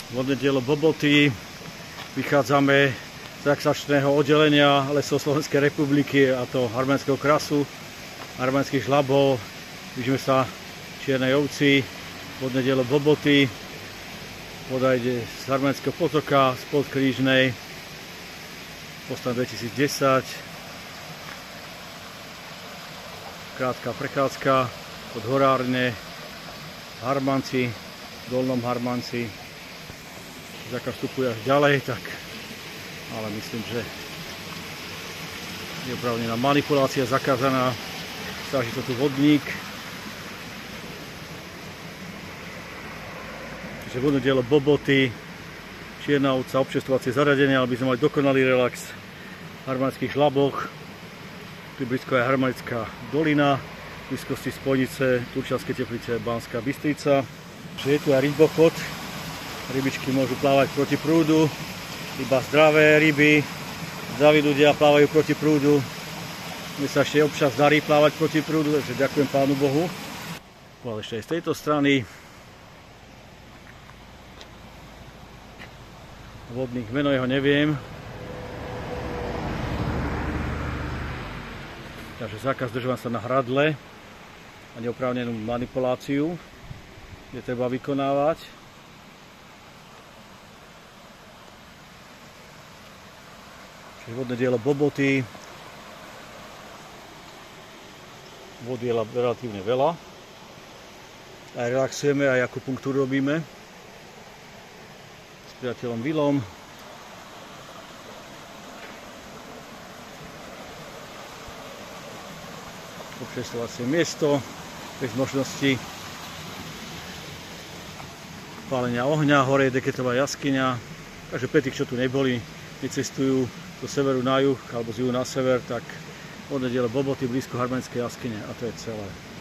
Vodné dielo Boboty. Vychádzame z aksačného oddelenia Lesov Slovenskej republiky, a to Harmanského krasu, Harmanských žlabov. Blížime sa Čiernej Ovci, vodné dielo Boboty. Voda ide z Harmanského potoka, z Podkrížnej, Postan 2010. Krátka prechádzka od Horárne, Harmanci, Dolnom Harmanci. Zákaz vstupuje až ďalej, tak ale myslím, že je oprávnená manipulácia zakázaná. Stráži to tu vodník. Čiže vodné dielo Boboty, Čierna Ovca, občerstvovacie zariadenie, aby sme mali dokonalý relax v Harmanských žlaboch. Tu blízko je Harmanická dolina, v blízkosti Spojnice, Turčianske Teplice, Banská Bystrica. Čiže je tu aj rybochod. Rybičky môžu plávať proti prúdu. Iba zdravé ryby, zdraví ľudia plávajú proti prúdu. Mne sa ešte občas darí plávať proti prúdu, takže ďakujem Pánu Bohu. Ale ešte aj z tejto strany. Vodník, meno jeho neviem. Takže zákaz zdržovania sa na hradle a neoprávnenú manipuláciu je treba vykonávať. Vodné dielo Boboty. Vody je relatívne veľa. Aj relaxujeme, aj akupunktúru robíme s priateľom Vilom. Občerstvovacie miesto bez možnosti pálenia ohňa, hore je Deketová jaskyňa. Takže pre tých, čo tu neboli, necestujú do severu na juh alebo z juhu na sever, tak vodné dielo Boboty blízko Harmanskej jaskyne, a to je celé.